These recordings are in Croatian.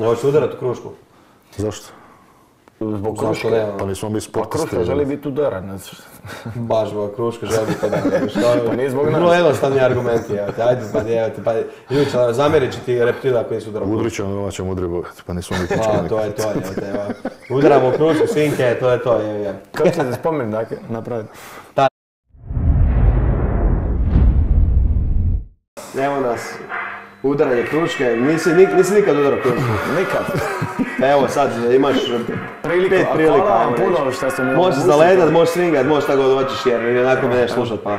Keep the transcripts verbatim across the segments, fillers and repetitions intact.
Hoće udarat u krušku. Zašto? Zbog kruške. Pa nismo mi sportisti. Pa kruška želi biti udaran. Baš zbog kruške želi biti udaran. Pa nije zbog nas. Vrlo jednostavni argumenti, ajde pa djevati. Pa Ljubić, zamjerit će ti reptila ako nisu udarali. Udrit ćemo, doma ćemo udri bogati, pa nismo mi Pa, pičkani. to je to, je. Udaramo u krušku, svinke, to je to, je. Kako ćete spomen dakle napraviti? Evo nas, udaranje kruške, nisi, nik, nisi nikad udarao krušku? Nikad. Evo sad imaš Priliku, pet a prilika. hvala vam ajmo reći. puno šta ste mi Možeš se zaledat, možeš swingat, možeš tako god hoćeš jer onako me neš slušat pa.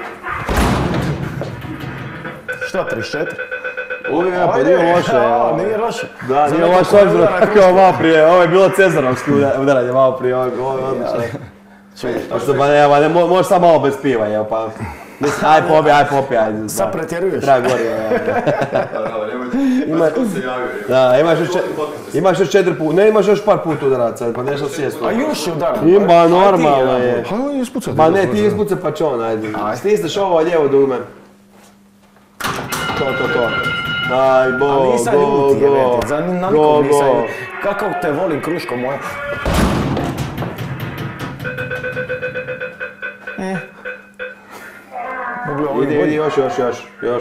Šta, trideset četiri? Uvijek, pa nije loše. A, nije loše. Da, Za nije neko loše ko ne obzirom udara kako je malo prije, ovo je bilo cezarovski udaranje malo prije, ovo je odlično. Što pa ne, pa ne, mo- možeš sad malo bez piva, evo pa. Mislim, aj popi, aj popi, ajde. Sad pretjeruješ. Treba gori, Ima, da, imaš još, če- imaš još četiri puta, ne imaš još par puta udaraca, pa nešto sjestu. A još je udaran. Ima, normalno je. Pa on je ispucat. Pa ne, ti ispuca pa će on, ajde. Stisneš ovo lijevo dugme. To, to, to. Aj, bo, A nisam go, ljuti, go, jebete, za go, nikom nisam go. ljuti. Kako te volim, kruško moja. E. Mogu Idi, idi, još, još, još, još.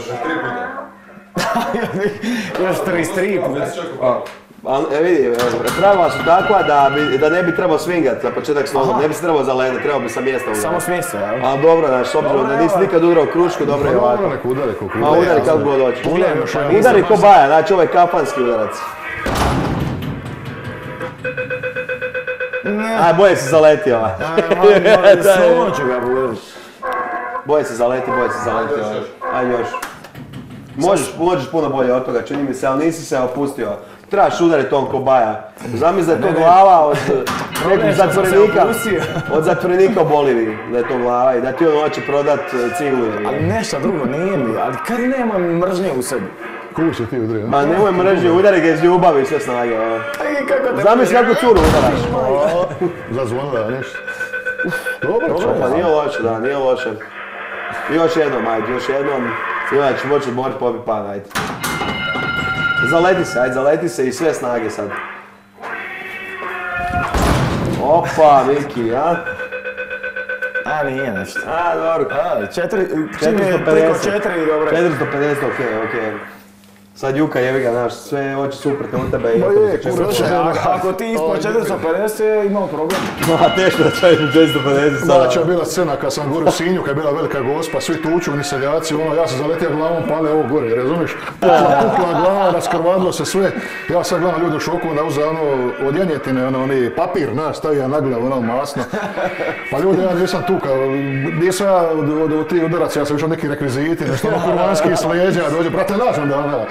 Još trideset tri puta. A, e, vidi, pravila su takva da, bi, da ne bi trebao swingat za početak s nogom, ne bi se trebao zaledat, trebao bi sa mjesta udarati. Samo s mjesta, jel? A dobro, znaš, s obzirom da nisi nikad udarao krušku, dobro je ovako. Dobro, nek udari koliko Ma udari kako god hoćeš. Udari još jedan. Udari ko baja, znači ovo je kafanski udarac. Aj, boje se zaleti ovaj. Slovo ću ga budem. Boje se zaleti, boje se zaleti ovaj. Aj još. Možeš, možeš puno bolje od toga, čini mi se, ali nisi se opustio. Trebaš udariti on ko baja. Zamisli da je to glava od nekog zatvorenika, od zatvorenika u Boliviji, da je to glava i da ti on hoće prodat ciglu. Ali nešto drugo nije mi, ali kad nema mržnje u sebi. Koliko će ti udri, a? Ma nemoj mržnje, udari ga iz ljubavi i sve snage. Zamisli kako curu udaraš. Zazvonila, nešto. Dobro, Dobro, pa nije loše, da, nije loše. Još jednom, ajde, još jednom. Ima ću moći odmoriti popi pan, ajde. Zaleti se, ajde, zaleti se i sve snage sad. Opa, Miki, a? A, nije nešto. A, dobro. A, četiri, čim je preko četiri, dobro. četiristo pedeset, okej, okej. Sad Juka jevi ga, znaš, sve oči suprotne od tebe i Ma od je, tebe kuroče, ako ti ispod četiristo pedeset imamo problem. Ma, teško da čovjeku četiristo pedeset sada. Znači je bila scena kad sam gore u Sinju, kad je bila velika gospa, svi tuču, ni seljaci, ono, ja sam zaletio glavom, pale ovo gore, razumiješ? Pukla, pukla glava, raskrvadilo se sve. Ja sad gledam ljudi u šoku, onda uze ono, od janjetine, ono, oni papir, na, stavio na glavu, ono, masno. Pa ljudi, ja nisam tu, kao, nisam ja od, od, od tih udaraca, ja sam išao neki rekviziti, nešto ono kurvanski s leđa, dođe, brate, lažem da, da.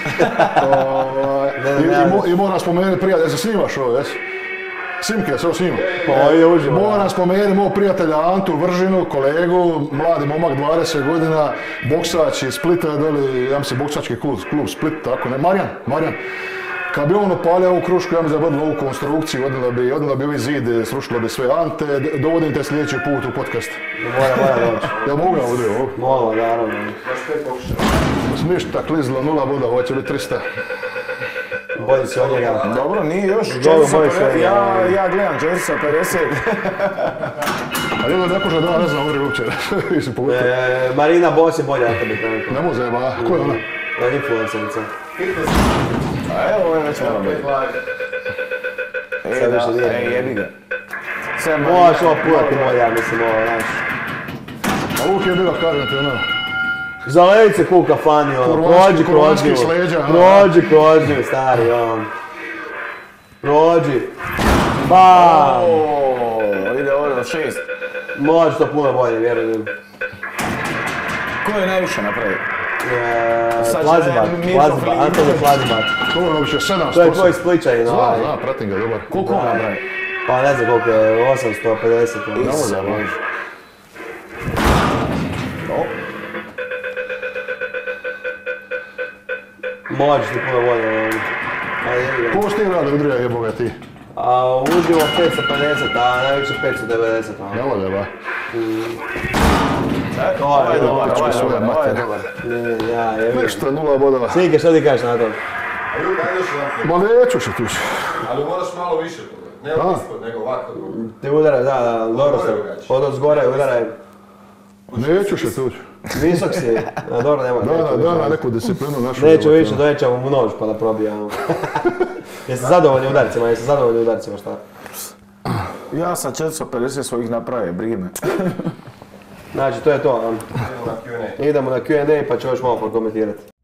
I, i, mo, I moram spomenuti prijatelj, jesi snimaš ovo, jesi? Snimke, sve snimam. Pa je uživo. Moram spomenuti mog prijatelja Antu Vržinu, kolegu, mladi momak, dvadeset godina, boksač iz Splita, doli, ja mislim, boksački klub, klub Split, tako ne, Marjan, Marjan. Kad bi on opalio ovu krušku, ja mi zabodila ovu konstrukciju, odnila bi, odnila bi ovi zid, srušila bi sve. Ante, dovodim te sljedeći put u podcast. Mora, mora doći. Ja mogu ja ovdje ovo? Mola, naravno. Ništa klizlo, nula boda, ovo će biti trista. Bolji si od njega. Dobro, nije još Dobro, četiristo bolje se pedeset, od ja, njega. ja gledam četiristo pedeset. A jedno ne kuže da ja ne znam uvijek uopće. Mislim, pogotovo. E, Marina Bos je bolja od tebe trenutno. Ne može, ba, ko je ona? Da, influencerica. A evo, ovo je već malo bolje. E, Sad više da, nije. e, jebi ga. Sve Možeš ovo pulati bolje, ja mislim, ovo, znaš. A uvijek je bila, kažem ti, ono, Zaleti se ku u kafani, ono, Kurvanski- prođi kroz kurvanski nju. s leđa, a? Prođi kroz nju, stari, on. Prođi. Bam! Ooo, ide ovo do šest. Može to puno bolje, vjerujem. Ko je najviše napravio? E, Sad će Plazibat, Mirko Plazibat, Filipović. Antoni Plazibat. to je obično sedamsto. To je tvoj Spličanin, Zna, ovaj. zna, pratim ga, dobar. Koliko on napravi? Pa ne znam koliko je, osamsto pedeset. ono. Ne može, može. Možeš ti puno bolje, ono. Ajde, jebi ga. Ko s tim rada udrija jeboga ti? A uživo petsto pedeset, a najviše petsto devedeset. ono. Ne vode, ba. Ovo je dobar, pičku ovo je svoje dobar, ovo je mater. dobar. Ne, ja, jebi ga. Nešto, nula bodova. Snike, što ti kažeš na to? Ljudi, ajde još jedan. Ma neću se tući. Ali moraš malo više toga. Ne A. od ispod, nego ovako. Ti udaraj, da, da, dobro sam. Od od zgore udaraj. Neću se tući. Visok si, a dobro nema. Da, da, da, na neku disciplinu našu. Neću više, dojećemo mu nož pa da probijamo. Jeste zadovoljni udarcima, jeste zadovoljni udarcima, šta? Ja sam četiristo pedeset svojih napravio, brige me. Znači, to je to. Idemo na Q and A. Idemo na Q and A pa ću još malo prokomentirati.